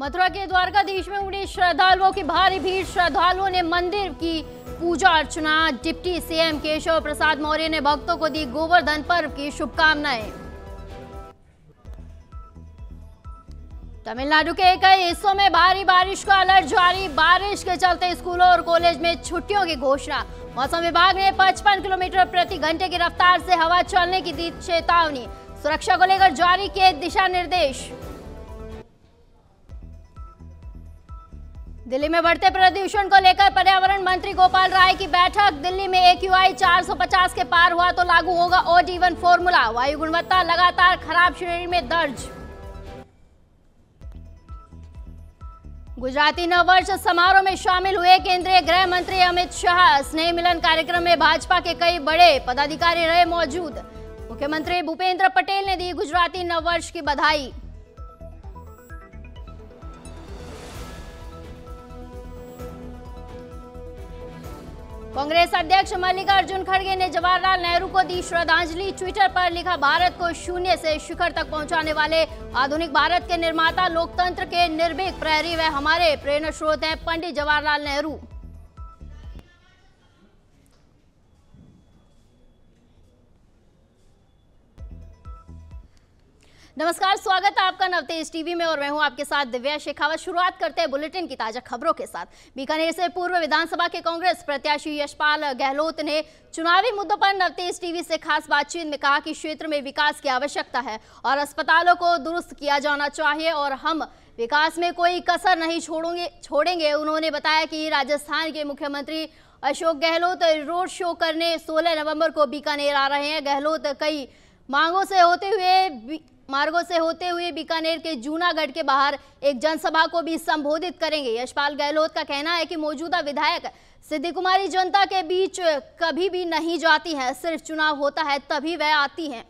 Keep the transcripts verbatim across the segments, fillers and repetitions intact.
मथुरा के द्वारकाधीश में उमड़ी श्रद्धालुओं की भारी भीड़। श्रद्धालुओं ने मंदिर की पूजा अर्चना। डिप्टी सीएम केशव प्रसाद मौर्य ने भक्तों को दी गोवर्धन पर्व की शुभकामनाएं। तमिलनाडु के कई हिस्सों में भारी बारिश का अलर्ट जारी। बारिश के चलते स्कूलों और कॉलेज में छुट्टियों की घोषणा। मौसम विभाग ने पचपन किलोमीटर प्रति घंटे की रफ्तार से हवा चलने की दी चेतावनी। सुरक्षा को लेकर जारी किए दिशा निर्देश। दिल्ली में बढ़ते प्रदूषण को लेकर पर्यावरण मंत्री गोपाल राय की बैठक। दिल्ली में एक्यूआई चार सौ पचास के पार हुआ तो लागू होगा ऑड इवन फॉर्मूला। वायु गुणवत्ता लगातार खराब श्रेणी में दर्ज। गुजराती नववर्ष समारोह में शामिल हुए केंद्रीय गृह मंत्री अमित शाह। स्नेह मिलन कार्यक्रम में भाजपा के कई बड़े पदाधिकारी रहे मौजूद। मुख्यमंत्री भूपेंद्र पटेल ने दी गुजराती नववर्ष की बधाई। कांग्रेस अध्यक्ष मल्लिकार्जुन खड़गे ने जवाहरलाल नेहरू को दी श्रद्धांजलि। ट्विटर पर लिखा, भारत को शून्य से शिखर तक पहुंचाने वाले आधुनिक भारत के निर्माता, लोकतंत्र के निर्भीक प्रहरी व हमारे प्रेरणा स्रोत हैं पंडित जवाहरलाल नेहरू। नमस्कार, स्वागत है आपका नवतेज टीवी में और मैं हूं आपके साथ दिव्या शेखावत। शुरुआत करते हैं बुलेटिन की ताजा खबरों के साथ। बीकानेर से पूर्व विधानसभा के कांग्रेस प्रत्याशी यशपाल गहलोत ने चुनावी मुद्दों पर नवतेज टीवी से खास बातचीत में कहा कि क्षेत्र में विकास की आवश्यकता है और अस्पतालों को दुरुस्त किया जाना चाहिए और हम विकास में कोई कसर नहीं छोड़ेंगे छोड़ेंगे उन्होंने बताया कि राजस्थान के मुख्यमंत्री अशोक गहलोत रोड शो करने सोलह नवंबर को बीकानेर आ रहे हैं। गहलोत कई मांगों से होते हुए मार्गों से होते हुए बीकानेर के जूनागढ़ के बाहर एक जनसभा को भी संबोधित करेंगे। यशपाल गहलोत का कहना है कि मौजूदा विधायक सिद्धि कुमारी जनता के बीच कभी भी नहीं जाती हैं, सिर्फ चुनाव होता है तभी वह आती हैं।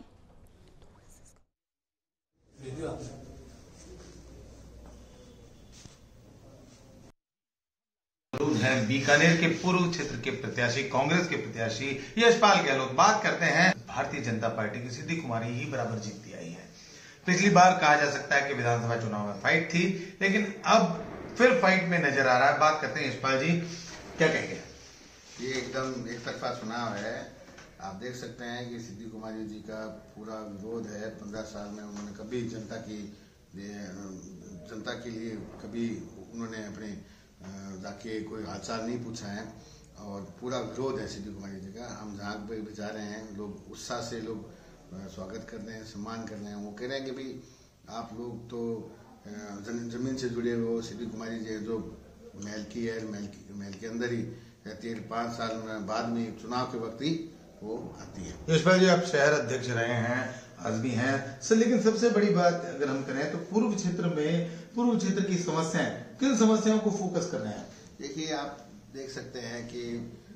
है बीकानेर के पूर्व क्षेत्र के प्रत्याशी, कांग्रेस के प्रत्याशी यशपाल गहलोत। बात करते हैं भारतीय जनता पार्टी की सिद्धि कुमारी ही बराबर जीतती आई है। पिछली बार कहा जा सकता है कि विधानसभा चुनाव में फाइट थी, लेकिन अब फिर फाइट में नजर आ रहा है। बात करते हैं यशपाल जी, क्या कहेंगे? ये एकदम एक तरफा चुनाव है। आप देख सकते हैं कि सिद्धि कुमारी जी का पूरा विरोध है। पंद्रह साल में उन्होंने कभी जनता की जनता के लिए कभी उन्होंने अपने जाके कोई हालचाल नहीं पूछा है और पूरा विरोध है सिद्धि कुमारी जी का। हम जहाँ पे भी जा रहे हैं, लोग उत्साह से लोग स्वागत कर रहे हैं, सम्मान कर रहे हैं। वो कह रहे हैं कि भाई आप लोग तो जमीन से जुड़े हो। सिद्धि कुमारी जी जो महल की है, महल की महल के अंदर ही रहती है। पाँच साल में बाद में चुनाव के वक्त ही वो आती है। यशपाल जी, आप शहर अध्यक्ष रहे हैं, आज भी हैं सर, लेकिन सबसे बड़ी बात अगर हम करें तो पूर्व क्षेत्र में पूर्व क्षेत्र की समस्याएं, किन समस्याओं को फोकस कर रहे हैं? देखिए, आप देख सकते हैं कि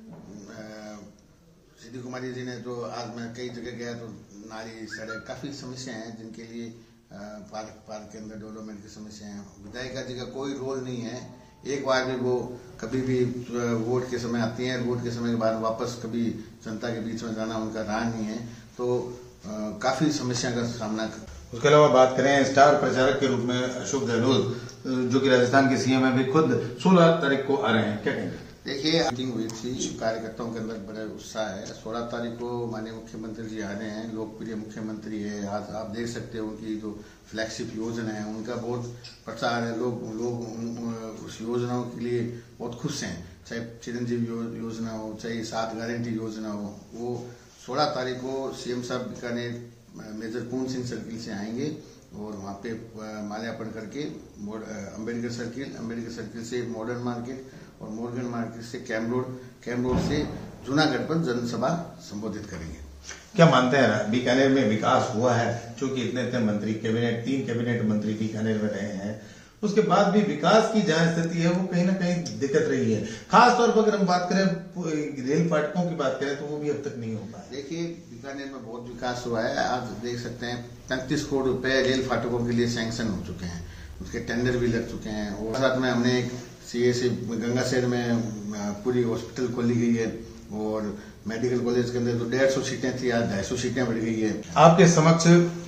सिद्धि कुमारी जी ने जो आज मैं कई जगह गया तो नाली, सड़क, काफी समस्याएं हैं जिनके लिए पार्क पार्क के अंदर डेवलपमेंट की समस्याएं हैं। विधायिका जी का कोई रोल नहीं है। एक बार भी वो कभी भी वोट के समय आती हैं, वोट के समय के बाद वापस कभी जनता के बीच में जाना उनका राह नहीं है। तो आ, काफी समस्या का सामना कर। उसके अलावा बात करें स्टार प्रचारक के रूप में अशोक गहलोत, जो कि राजस्थान के सीएम है, भी खुद सोलह तारीख को आ रहे हैं, क्या कहेंगे? देखिए, मीटिंग हुई थी, कार्यकर्ताओं के अंदर बड़ा उत्साह है। सोलह तारीख को माननीय मुख्यमंत्री जी आ रहे हैं, लोकप्रिय मुख्यमंत्री है। आज आप देख सकते हो उनकी जो फ्लैगशिप योजना है उनका बहुत प्रचार है। लोग लोग उस योजनाओं के लिए बहुत खुश हैं, चाहे चिरंजीवी योजना हो, चाहे सात गारंटी योजना हो। वो सोलह तारीख को सीएम साहब बीकानेर मेजर पूर्ण सिंह सर्किल से आएंगे और वहाँ पे माल्यार्पण करके अम्बेडकर सर्किल, अम्बेडकर सर्किल से मॉडर्न मार्केट और मॉडर्न मार्केट से कैम्प रोड, कैम्प रोड से जूनागढ़ पर जनसभा संबोधित करेंगे। क्या मानते हैं बीकानेर में विकास हुआ है? क्योंकि इतने इतने मंत्री, कैबिनेट, तीन कैबिनेट मंत्री बीकानेर में रहे हैं, उसके बाद भी विकास की जहां स्थिति है वो कहीं ना कहीं दिक्कत रही है। खासतौर पर अगर हम बात करें रेल फाटकों की बात करें तो वो भी अब तक नहीं हो पाया। देखिए, बीकानेर में बहुत विकास हुआ है। आज देख सकते हैं पैंतीस करोड़ रुपए रेल फाटकों के लिए सैंक्शन हो चुके हैं, उसके टेंडर भी लग चुके हैं। और साथ में हमने एक सीए से गंगा शहर में पूरी हॉस्पिटल खोली गई है और मेडिकल कॉलेज के अंदर तो डेढ़ सौ सीटें थी, आज ढाई सौ सीटें बढ़ गई है। आपके समक्ष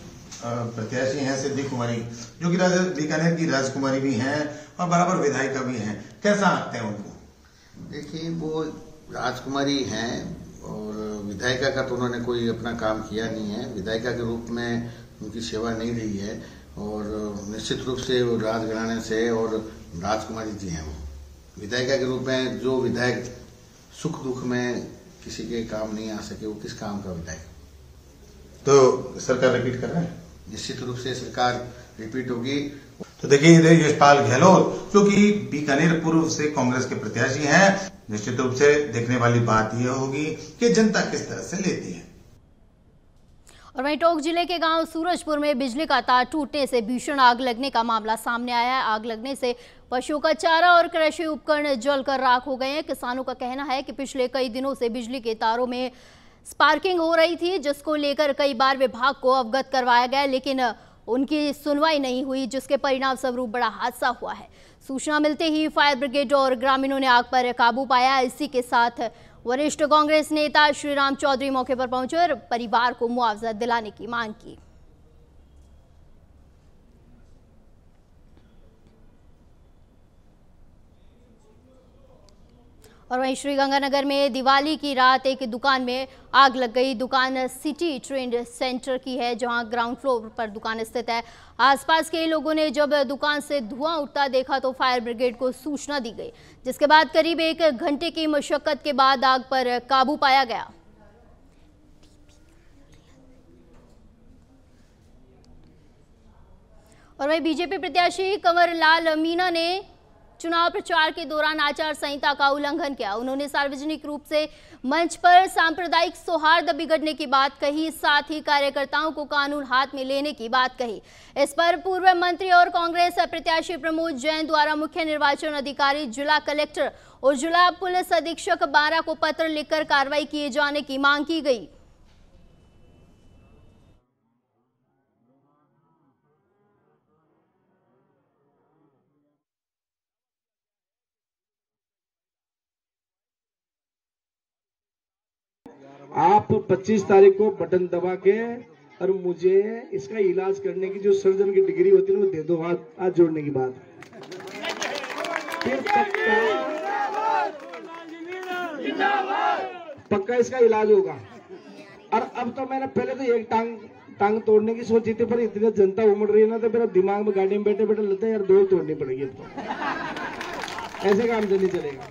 प्रत्याशी हैं सिद्धि कुमारी, जो कि बीकानेर की राजकुमारी भी हैं और बराबर विधायिका भी हैं, कैसा लगता है उनको? देखिए, वो राजकुमारी हैं और विधायिका का तो उन्होंने कोई अपना काम किया नहीं है, विधायिका के रूप में उनकी सेवा नहीं रही है और निश्चित रूप से वो राजघराने से और राजकुमारी जी हैं। वो विधायिका के रूप में जो विधायक सुख दुख में किसी के काम नहीं आ सके, वो किस काम का विधायक? तो सरकार रिपीट कर रहे हैं? निश्चित रूप से सरकार रिपीट होगी। तो देखिए, यशपाल गहलोत जो कि बीकानेर पूर्व से कांग्रेस के प्रत्याशी हैं, निश्चित रूप से देखने वाली बात यह होगी कि जनता किस तरह से लेती है। और वहीं टोंक जिले के गांव सूरजपुर में बिजली का तार टूटने से भीषण आग लगने का मामला सामने आया है। आग लगने से पशुओं का चारा और कृषि उपकरण जलकर राख हो गए हैं। किसानों का कहना है कि पिछले कई दिनों से बिजली के तारों में स्पार्किंग हो रही थी, जिसको लेकर कई बार विभाग को अवगत करवाया गया, लेकिन उनकी सुनवाई नहीं हुई, जिसके परिणाम स्वरूप बड़ा हादसा हुआ है। सूचना मिलते ही फायर ब्रिगेड और ग्रामीणों ने आग पर काबू पाया। इसी के साथ वरिष्ठ कांग्रेस नेता श्रीराम चौधरी मौके पर पहुंचे और परिवार को मुआवजा दिलाने की मांग की। और वहीं श्रीगंगानगर में दिवाली की रात एक दुकान में आग लग गई। दुकान सिटी ट्रेंड सेंटर की है, जहां ग्राउंड फ्लोर पर दुकान स्थित है। आसपास के लोगों ने जब दुकान से धुआं उठता देखा तो फायर ब्रिगेड को सूचना दी गई, जिसके बाद करीब एक घंटे की मशक्कत के बाद आग पर काबू पाया गया। और वहीं बीजेपी प्रत्याशी कंवर लाल मीणा ने चुनाव प्रचार के दौरान आचार संहिता का उल्लंघन किया। उन्होंने सार्वजनिक रूप से मंच पर सांप्रदायिक सौहार्द बिगड़ने की बात कही, साथ ही कार्यकर्ताओं को कानून हाथ में लेने की बात कही। इस पर पूर्व मंत्री और कांग्रेस प्रत्याशी प्रमोद जैन द्वारा मुख्य निर्वाचन अधिकारी, जिला कलेक्टर और जिला पुलिस अधीक्षक बारा को पत्र लिखकर कार्रवाई किए जाने की मांग की गई। आप पच्चीस तारीख को बटन दबा के और मुझे इसका इलाज करने की जो सर्जन की डिग्री होती है वो दे दो, हाथ हाथ जोड़ने की बात। फिर पक्का पक्का इसका इलाज होगा। और अब तो मैंने पहले तो एक टांग टांग तोड़ने की सोची थी, पर इतनी जनता उमड़ रही है ना, तो मेरा दिमाग में गाड़ी में बैठे बैठे लगता है यार दो तोड़नी पड़ेगी। अब तो ऐसे काम से नहीं चलेगा।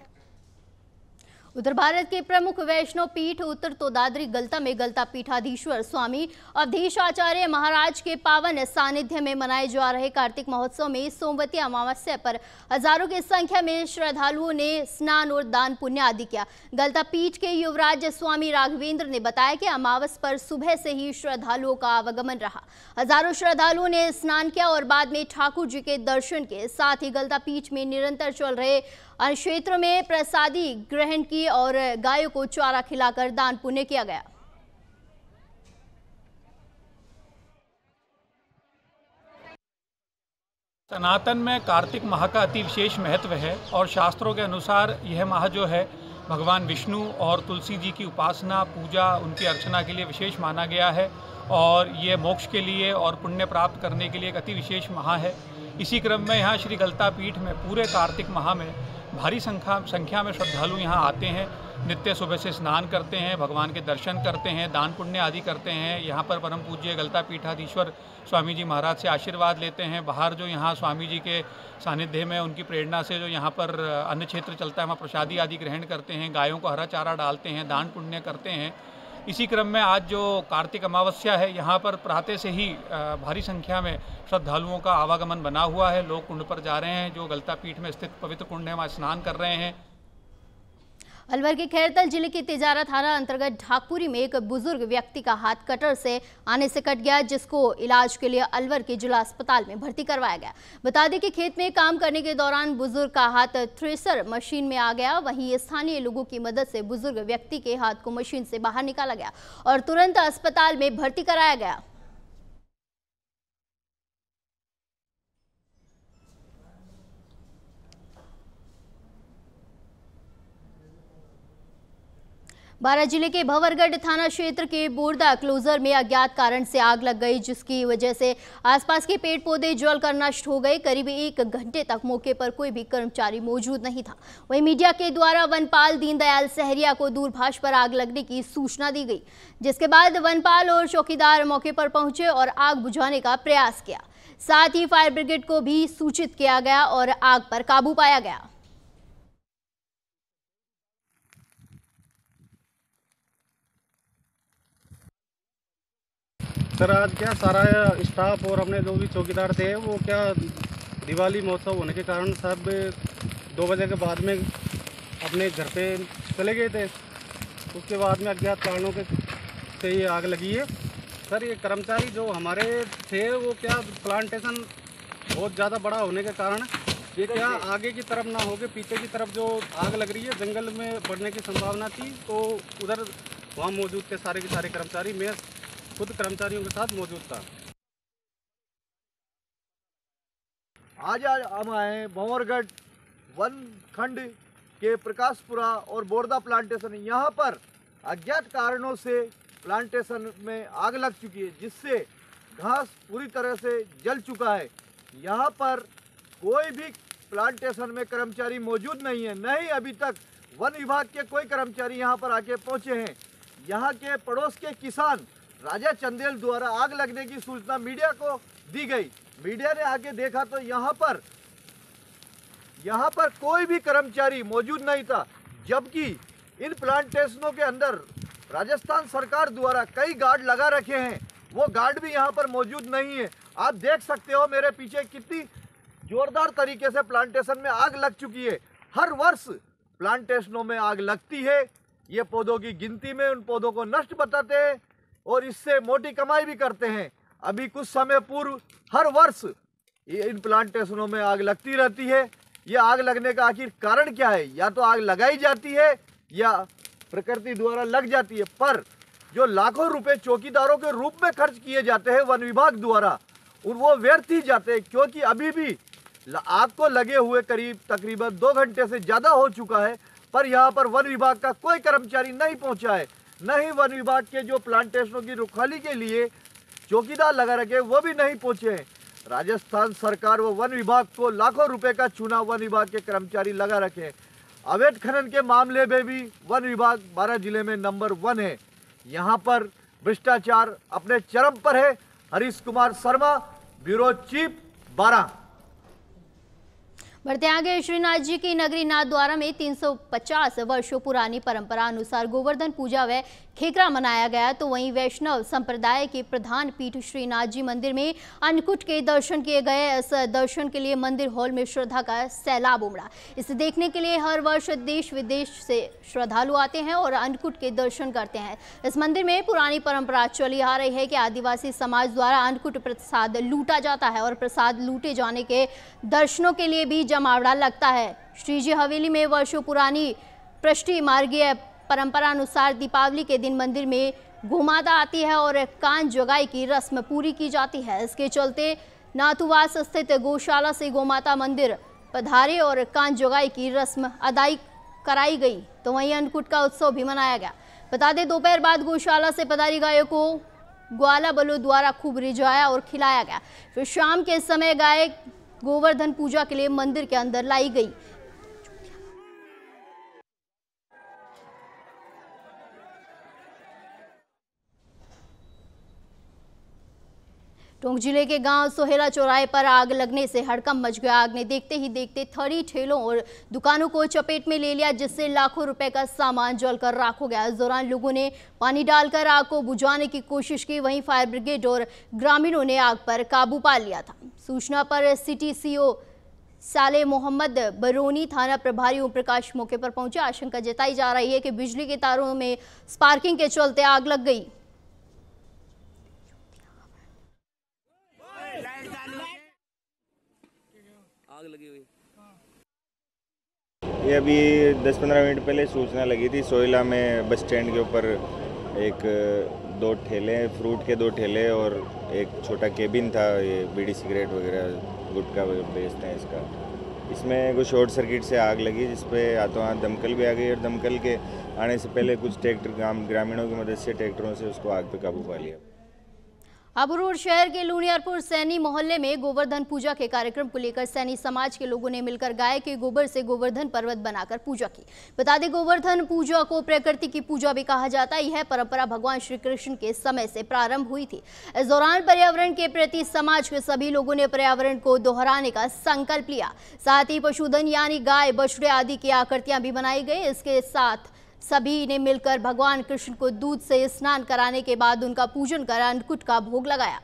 उधर भारत के प्रमुख वैष्णव पीठ उत्तर तोदाद्री गलता में गलता पीठाधीश्वर स्वामी अवधेश आचार्य महाराज के पावन सानिध्य में मनाए जा रहे कार्तिक महोत्सव में सोमवती अमावस्या पर हजारों की संख्या में श्रद्धालुओं ने स्नान और दान पुण्य आदि किया। गलता पीठ के युवराज स्वामी राघवेंद्र ने बताया कि अमावस पर सुबह से ही श्रद्धालुओं का आवागमन रहा। हजारों श्रद्धालुओं ने स्नान किया और बाद में ठाकुर जी के दर्शन के साथ ही गलता पीठ में निरंतर चल रहे अन्य क्षेत्रों में प्रसादी ग्रहण की और गायों को चारा खिलाकर दान पुण्य किया गया। सनातन में कार्तिक माह का अति विशेष महत्व है और शास्त्रों के अनुसार यह माह जो है भगवान विष्णु और तुलसी जी की उपासना, पूजा, उनकी अर्चना के लिए विशेष माना गया है और ये मोक्ष के लिए और पुण्य प्राप्त करने के लिए एक अति विशेष माह है। इसी क्रम में यहाँ श्री गलता पीठ में पूरे कार्तिक माह में भारी संख्या संख्या में श्रद्धालु यहाँ आते हैं। नित्य सुबह से स्नान करते हैं, भगवान के दर्शन करते हैं, दान पुण्य आदि करते हैं। यहाँ पर परम पूज्य गलता पीठाधीश्वर स्वामी जी महाराज से आशीर्वाद लेते हैं। बाहर जो यहाँ स्वामी जी के सानिध्य में उनकी प्रेरणा से जो यहाँ पर अन्न क्षेत्र चलता है वहाँ प्रसादी आदि ग्रहण करते हैं, गायों को हरा चारा डालते हैं, दान पुण्य करते हैं। इसी क्रम में आज जो कार्तिक अमावस्या है, यहाँ पर प्रातः से ही भारी संख्या में श्रद्धालुओं का आवागमन बना हुआ है। लोग कुंड पर जा रहे हैं, जो गलता पीठ में स्थित पवित्र कुंड है वहाँ स्नान कर रहे हैं। अलवर के खैरतल जिले की तिजारा थाना अंतर्गत ढाकपुरी में एक बुजुर्ग व्यक्ति का हाथ कटर से आने से कट गया, जिसको इलाज के लिए अलवर के जिला अस्पताल में भर्ती करवाया गया। बता दें कि खेत में काम करने के दौरान बुजुर्ग का हाथ थ्रेसर मशीन में आ गया। वहीं स्थानीय लोगों की मदद से बुजुर्ग व्यक्ति के हाथ को मशीन से बाहर निकाला गया और तुरंत अस्पताल में भर्ती कराया गया। बारां जिले के भंवरगढ़ थाना क्षेत्र के बोरदा क्लोजर में अज्ञात कारण से आग लग गई, जिसकी वजह से आसपास के पेड़ पौधे जलकर नष्ट हो गए। करीब एक घंटे तक मौके पर कोई भी कर्मचारी मौजूद नहीं था। वहीं मीडिया के द्वारा वनपाल दीनदयाल सहरिया को दूरभाष पर आग लगने की सूचना दी गई, जिसके बाद वनपाल और चौकीदार मौके पर पहुंचे और आग बुझाने का प्रयास किया। साथ ही फायर ब्रिगेड को भी सूचित किया गया और आग पर काबू पाया गया। सर आज क्या सारा स्टाफ और अपने जो भी चौकीदार थे वो क्या दिवाली महोत्सव होने के कारण सब दो बजे के बाद में अपने घर पे चले गए थे। उसके बाद में अज्ञात कारणों के से ये आग लगी है। सर ये कर्मचारी जो हमारे थे वो क्या प्लांटेशन बहुत ज़्यादा बड़ा होने के कारण ये क्या आगे की तरफ ना होके पीछे की तरफ जो आग लग रही है जंगल में बढ़ने की संभावना थी, तो उधर वहाँ मौजूद थे सारे के सारे कर्मचारी। मैं खुद कर्मचारियों के साथ मौजूद था। आज आज हम आए भंवरगढ़ वन खंड के प्रकाशपुरा और बोरदा प्लांटेशन। यहाँ पर अज्ञात कारणों से प्लांटेशन में आग लग चुकी है, जिससे घास पूरी तरह से जल चुका है। यहाँ पर कोई भी प्लांटेशन में कर्मचारी मौजूद नहीं है, न ही अभी तक वन विभाग के कोई कर्मचारी यहाँ पर आके पहुँचे हैं। यहाँ के पड़ोस के किसान राजा चंदेल द्वारा आग लगने की सूचना मीडिया को दी गई। मीडिया ने आके देखा तो यहाँ पर यहाँ पर कोई भी कर्मचारी मौजूद नहीं था, जबकि इन प्लांटेशनों के अंदर राजस्थान सरकार द्वारा कई गार्ड लगा रखे हैं, वो गार्ड भी यहाँ पर मौजूद नहीं है। आप देख सकते हो मेरे पीछे कितनी जोरदार तरीके से प्लांटेशन में आग लग चुकी है। हर वर्ष प्लांटेशनों में आग लगती है, ये पौधों की गिनती में उन पौधों को नष्ट बताते हैं और इससे मोटी कमाई भी करते हैं। अभी कुछ समय पूर्व हर वर्ष इन प्लांटेशनों में आग लगती रहती है। ये आग लगने का आखिर कारण क्या है? या तो आग लगाई जाती है या प्रकृति द्वारा लग जाती है, पर जो लाखों रुपए चौकीदारों के रूप में खर्च किए जाते हैं वन विभाग द्वारा, उन वो व्यर्थ ही जाते हैं, क्योंकि अभी भी आग को लगे हुए करीब तकरीबन दो घंटे से ज़्यादा हो चुका है, पर यहाँ पर वन विभाग का कोई कर्मचारी नहीं पहुँचा है। न ही वन विभाग के जो प्लांटेशनों की रुखवाली के लिए चौकीदार लगा रखे वो भी नहीं पहुंचे हैं। राजस्थान सरकार व वन विभाग को लाखों रुपए का चुना वन विभाग के कर्मचारी लगा रखे हैं। अवैध खनन के मामले में भी वन विभाग बारां जिले में नंबर वन है। यहाँ पर भ्रष्टाचार अपने चरम पर है। Harish Kumar Sharma, bureau chief, Baran. बढ़ते आगे, श्रीनाथ जी की नगरी नाथद्वारा में तीन सौ पचास वर्षों पुरानी परंपरा अनुसार गोवर्धन पूजा व खेकरा मनाया गया। तो वहीं वैष्णव संप्रदाय के प्रधान पीठ श्रीनाथ जी मंदिर में अन्नकूट के दर्शन किए गए। इस दर्शन के लिए मंदिर हॉल में श्रद्धा का सैलाब उमड़ा। इसे देखने के लिए हर वर्ष देश विदेश से श्रद्धालु आते हैं और अन्नकूट के दर्शन करते हैं। इस मंदिर में पुरानी परंपरा चली आ रही है कि आदिवासी समाज द्वारा अन्नकूट प्रसाद लूटा जाता है और प्रसाद लूटे जाने के दर्शनों के लिए भी जमावड़ा लगता है। श्रीजी हवेली में वर्षों पुरानी पृष्ठि मार्गीय परंपरा अनुसार दीपावली के दिन मंदिर में गोमाता आती है और कान जोगाई की रस्म पूरी की जाती है। इसके चलते नाथुवास स्थित गौशाला से गोमाता मंदिर पधारे और कान जोगाई की रस्म अदाई कराई गई। तो वहीं अन्नकूट का उत्सव भी मनाया गया। बता दें, दोपहर बाद गौशाला से पधारी गायों को ग्वाला बलों द्वारा खूब रिझाया और खिलाया गया। फिर शाम के समय गाय गोवर्धन पूजा के लिए मंदिर के अंदर लाई गई। टोंक जिले के गांव सोहेला चौराहे पर आग लगने से हड़कंप मच गया। आग ने देखते ही देखते थड़ी ठेलों और दुकानों को चपेट में ले लिया, जिससे लाखों रुपए का सामान जलकर राख हो गया। इस दौरान लोगों ने पानी डालकर आग को बुझाने की कोशिश की। वहीं फायर ब्रिगेड और ग्रामीणों ने आग पर काबू पा लिया था। सूचना पर सिटी सीओ साले मोहम्मद बरोनी, थाना प्रभारी ओम प्रकाश मौके पर पहुंचे। आशंका जताई जा रही है कि बिजली के तारों में स्पार्किंग के चलते आग लग गई। आग लगी हुई। ये अभी दस पंद्रह मिनट पहले सूचना लगी थी। सोहेला में बस स्टैंड के ऊपर एक दो ठेले, फ्रूट के दो ठेले और एक छोटा केबिन था, ये बीड़ी सिगरेट वगैरह गुटखा बेचते हैं इसका। इसमें कुछ शॉर्ट सर्किट से आग लगी, जिस पे हाथों हाथ दमकल भी आ गई और दमकल के आने से पहले कुछ ट्रैक्टर ग्राम ग्रामीणों की मदद से ट्रैक्टरों से उसको आग पे काबू पा लिया। अबरूर शहर के लुनियारपुर सैनी मोहल्ले में गोवर्धन पूजा के कार्यक्रम को लेकर सैनी समाज के लोगों ने मिलकर गाय के गोबर से गोवर्धन पर्वत बनाकर पूजा की। बता दें, गोवर्धन पूजा को प्रकृति की पूजा भी कहा जाता है। यह परंपरा भगवान श्री कृष्ण के समय से प्रारंभ हुई थी। इस दौरान पर्यावरण के प्रति समाज के सभी लोगों ने पर्यावरण को दोहराने का संकल्प लिया। साथ ही पशुधन यानी गाय, बछड़े आदि की आकृतियां भी बनाई गई। इसके साथ सभी ने मिलकर भगवान कृष्ण को दूध से स्नान कराने के बाद उनका पूजन कर अन्नकूट का भोग लगाया।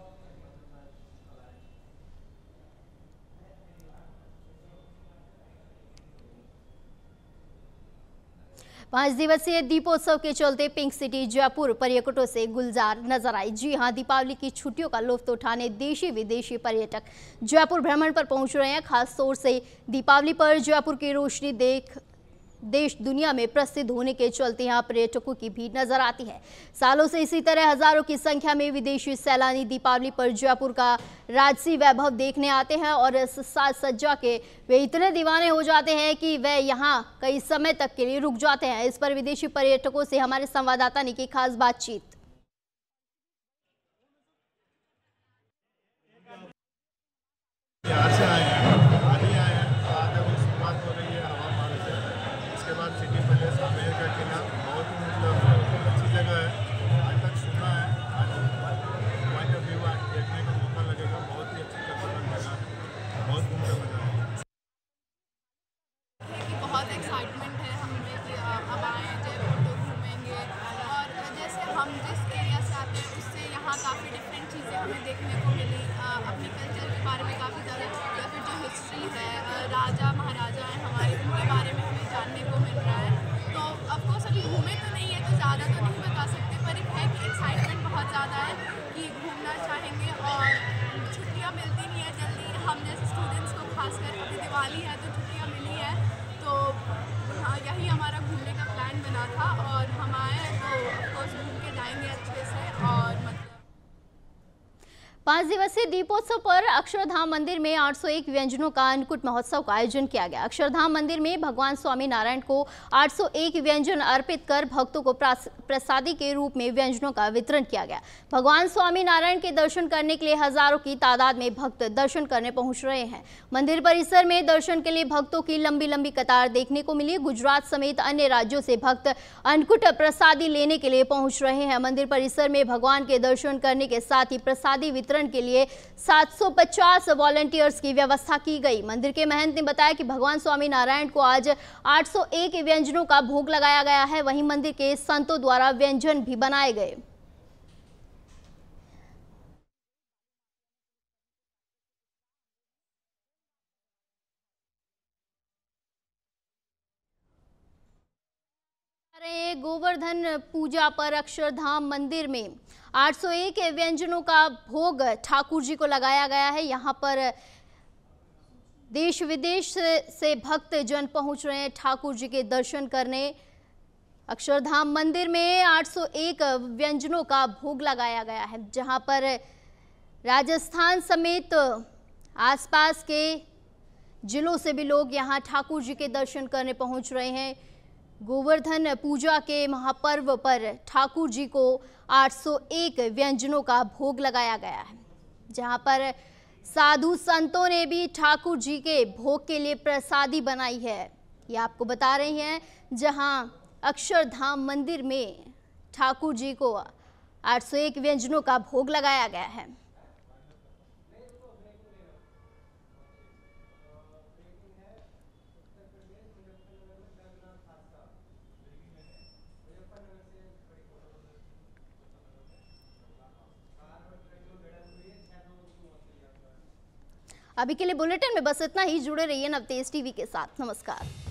पांच दिवसीय दीपोत्सव के चलते पिंक सिटी जयपुर पर्यटकों से गुलजार नजर आई। जी हां, दीपावली की छुट्टियों का लुत्फ उठाने देशी विदेशी पर्यटक जयपुर भ्रमण पर पहुंच रहे हैं। खास तौर से दीपावली पर जयपुर की रोशनी देख देश दुनिया में प्रसिद्ध होने के चलते यहाँ पर्यटकों की भीड़ नजर आती है। सालों से इसी तरह हजारों की संख्या में विदेशी सैलानी दीपावली पर जयपुर का राजसी वैभव देखने आते हैं और इस साज सज्जा के वे इतने दीवाने हो जाते हैं कि वे यहाँ कई समय तक के लिए रुक जाते हैं। इस पर विदेशी पर्यटकों से हमारे संवाददाता ने की खास बातचीत। सिटी पैलेस आमेर का किला बहुत ही मतलब अच्छी जगह है। आज तक सुना है, आज पॉइंट ऑफ व्यू देखने का मौका लगेगा। बहुत ही अच्छी जगह है, बहुत घूमने मजा आएगा। बहुत एक्साइटमेंट है हमें कि अब आए जयपुर तो घूमेंगे, और जैसे हम जिस एरिया से आते हैं उससे यहाँ काफ़ी डिफरेंट चीज़ें हमें देखने को मिली। अपने कल्चर के बारे में काफ़ी ज़्यादा, या फिर जो हिस्ट्री है, राजा महाराजा हैं हमारे, उनके बारे में हमें जानने को मिल रहा है। तो ऑफकोर्स अभी घूमे तो नहीं है तो ज़्यादा तो नहीं बता सकते, पर एक है कि एक्साइटमेंट बहुत ज़्यादा है कि घूमना चाहेंगे। और छुट्टियाँ मिलती नहीं है जल्दी, हम जैसे स्टूडेंट्स को खासकर अभी दिवाली है तो छुट्टियाँ मिली है, तो हाँ यही हमारा घूमने का प्लान बना था और हम आए तो ऑफकोर्स घूम के जाएंगे अच्छे से। और मतलब पांच दिवसीय दीपोत्सव पर अक्षरधाम मंदिर में आठ सौ एक व्यंजनों का अन्नकूट महोत्सव का आयोजन किया गया। अक्षरधाम मंदिर में भगवान स्वामी नारायण को आठ सौ एक व्यंजन अर्पित कर भक्तों को प्रसादी के रूप में व्यंजनों का वितरण किया गया। भगवान स्वामी नारायण के दर्शन करने के लिए हजारों की तादाद में भक्त दर्शन करने पहुंच रहे हैं। मंदिर परिसर में दर्शन के लिए भक्तों की लंबी लंबी कतार देखने को मिली। गुजरात समेत अन्य राज्यों से भक्त अन्नकूट प्रसादी लेने के लिए पहुंच रहे हैं। मंदिर परिसर में भगवान के दर्शन करने के साथ ही प्रसादी वितरण के लिए सात सौ पचास वॉलंटियर्स की व्यवस्था की गई। मंदिर के महंत ने बताया कि भगवान स्वामी नारायण को आज आठ सौ एक व्यंजनों का भोग लगाया गया है। वहीं मंदिर के संतों द्वारा व्यंजन भी बनाए गए। गोवर्धन पूजा पर अक्षरधाम मंदिर में आठ सौ एक व्यंजनों का भोग ठाकुर जी को लगाया गया है। यहाँ पर देश विदेश से भक्त जन पहुँच रहे हैं ठाकुर जी के दर्शन करने। अक्षरधाम मंदिर में आठ सौ एक व्यंजनों का भोग लगाया गया है, जहाँ पर राजस्थान समेत आसपास के जिलों से भी लोग यहाँ ठाकुर जी के दर्शन करने पहुँच रहे हैं। गोवर्धन पूजा के महापर्व पर ठाकुर जी को आठ सौ एक व्यंजनों का भोग लगाया गया है, जहां पर साधु संतों ने भी ठाकुर जी के भोग के लिए प्रसादी बनाई है। ये आपको बता रहे हैं, जहां अक्षरधाम मंदिर में ठाकुर जी को आठ सौ एक व्यंजनों का भोग लगाया गया है। अभी के लिए बुलेटिन में बस इतना ही। जुड़े रहिए नवतेज टीवी के साथ। नमस्कार।